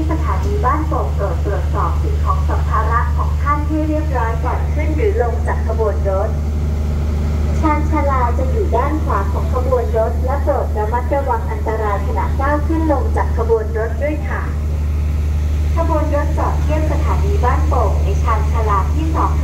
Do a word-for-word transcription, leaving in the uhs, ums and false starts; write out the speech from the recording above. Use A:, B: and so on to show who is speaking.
A: ที่สถานีบ้านโป่งโปรดตรวจสอบสิ่งของสัมภาระของท่านให้เรียบร้อยก่อนขึ้นหรือลงจากขบวนรถชานชาลาจะอยู่ด้านขวาของขบวนรถและโปรดระมัดระวังอันตรายขณะก้าวขึ้นลงจากขบวนรถด้วยค่ะขบวนรถจอดเทียบสถานีบ้านโป่งในชานชาลาที่สอง